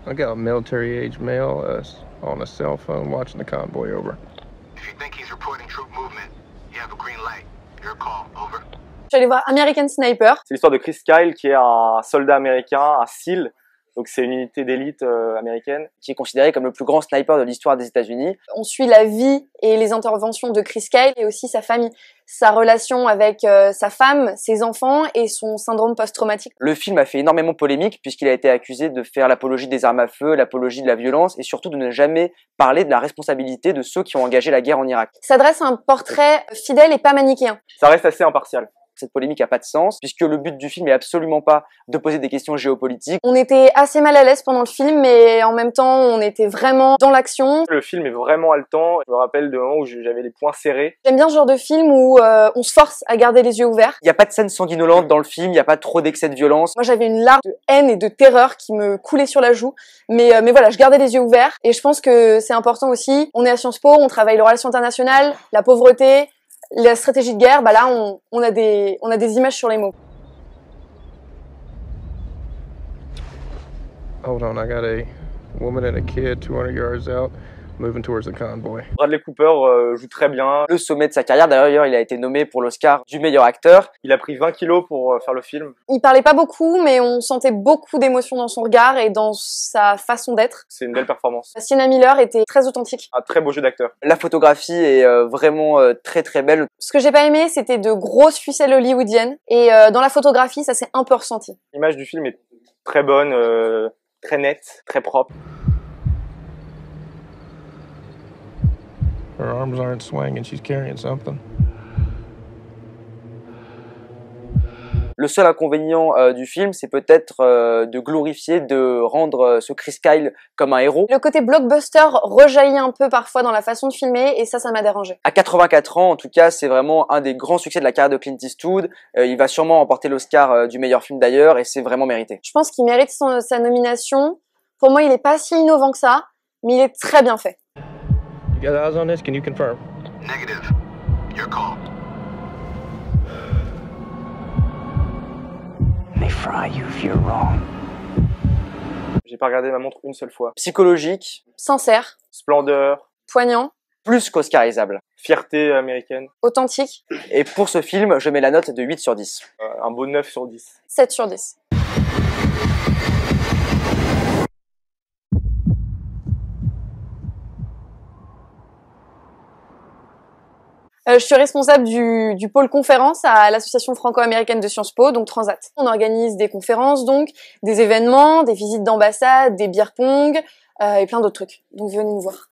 I got a military-age male on a cell phone watching the convoy over. If you think he's reporting troop movement, you have a green light. Your call, over. Je suis allée voir American Sniper. C'est l'histoire de Chris Kyle qui est un soldat américain, un SEAL. Donc c'est une unité d'élite américaine. Qui est considéré comme le plus grand sniper de l'histoire des États-Unis. On suit la vie et les interventions de Chris Kyle et aussi sa famille, sa relation avec sa femme, ses enfants et son syndrome post-traumatique. Le film a fait énormément polémique puisqu'il a été accusé de faire l'apologie des armes à feu, l'apologie de la violence et surtout de ne jamais parler de la responsabilité de ceux qui ont engagé la guerre en Irak. Ça dresse un portrait fidèle et pas manichéen. Ça reste assez impartial. Cette polémique n'a pas de sens, puisque le but du film est absolument pas de poser des questions géopolitiques. On était assez mal à l'aise pendant le film, mais en même temps, on était vraiment dans l'action. Le film est vraiment haletant. Je me rappelle de moments où j'avais les poings serrés. J'aime bien ce genre de film où on se force à garder les yeux ouverts. Il n'y a pas de scène sanguinolente dans le film, il n'y a pas trop d'excès de violence. Moi, j'avais une larme de haine et de terreur qui me coulait sur la joue. Mais voilà, je gardais les yeux ouverts. Et je pense que c'est important aussi. On est à Sciences Po, on travaille les relations internationales, la pauvreté, la stratégie de guerre, bah là, on a des images sur les mots. Hold on, I got a woman and a kid 200 yards out, moving towards the convoy. Bradley Cooper joue très bien. Le sommet de sa carrière, d'ailleurs, il a été nommé pour l'Oscar du meilleur acteur. Il a pris 20 kilos pour faire le film. Il parlait pas beaucoup, mais on sentait beaucoup d'émotion dans son regard et dans sa façon d'être. C'est une belle performance. Sienna Miller était très authentique. Un très beau jeu d'acteur. La photographie est vraiment très très belle. Ce que j'ai pas aimé, c'était de grosses ficelles hollywoodiennes. Et dans la photographie, ça s'est un peu ressenti. L'image du film est très bonne, très nette, très propre. Her arms aren't swinging, she's carrying something. Le seul inconvénient du film, c'est peut-être de glorifier, de rendre ce Chris Kyle comme un héros. Le côté blockbuster rejaillit un peu parfois dans la façon de filmer et ça m'a dérangé. À 84 ans, en tout cas, c'est vraiment un des grands succès de la carrière de Clint Eastwood. Il va sûrement remporter l'Oscar du meilleur film d'ailleurs et c'est vraiment mérité. Je pense qu'il mérite sa nomination. Pour moi, il n'est pas si innovant que ça, mais il est très bien fait. You got eyes on this? Can you confirm? Negative. Your call. They fry you if you're wrong. J'ai pas regardé ma montre une seule fois. Psychologique, Sincère, Splendeur, poignant, plus qu'oscarisable. fierté américaine. authentique, Et pour ce film, je mets la note de 8 sur 10. Un beau 9 sur 10. 7 sur 10. Je suis responsable du pôle conférence à l'association franco-américaine de Sciences Po, donc Transat. On organise des conférences, donc des événements, des visites d'ambassade, des beer pong et plein d'autres trucs. Donc venez nous voir.